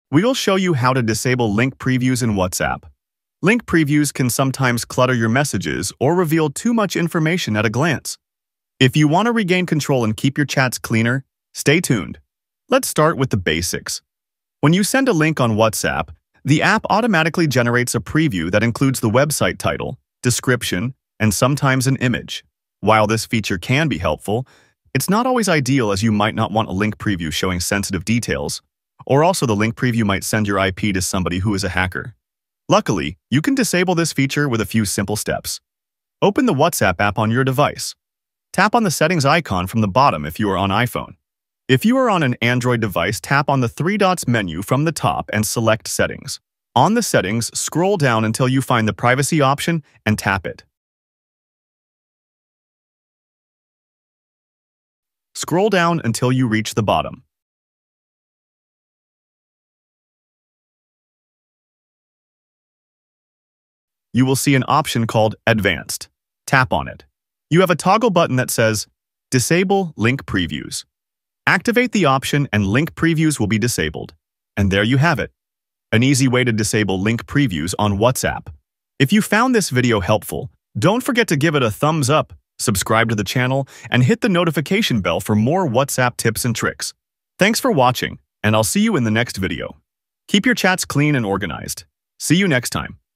We'll show you how to disable link previews in WhatsApp. Link previews can sometimes clutter your messages or reveal too much information at a glance. If you want to regain control and keep your chats cleaner, stay tuned. Let's start with the basics. When you send a link on WhatsApp, the app automatically generates a preview that includes the website title, description, and sometimes an image. While this feature can be helpful, it's not always ideal as you might not want a link preview showing sensitive details, or also the link preview might send your IP to somebody who is a hacker. Luckily, you can disable this feature with a few simple steps. Open the WhatsApp app on your device. Tap on the settings icon from the bottom if you are on iPhone. If you are on an Android device, tap on the three dots menu from the top and select Settings. On the settings, scroll down until you find the privacy option and tap it. Scroll down until you reach the bottom. You will see an option called Advanced. Tap on it. You have a toggle button that says Disable Link Previews. Activate the option and link previews will be disabled. And there you have it. An easy way to disable link previews on WhatsApp. If you found this video helpful, don't forget to give it a thumbs up, subscribe to the channel, and hit the notification bell for more WhatsApp tips and tricks. Thanks for watching, and I'll see you in the next video. Keep your chats clean and organized. See you next time.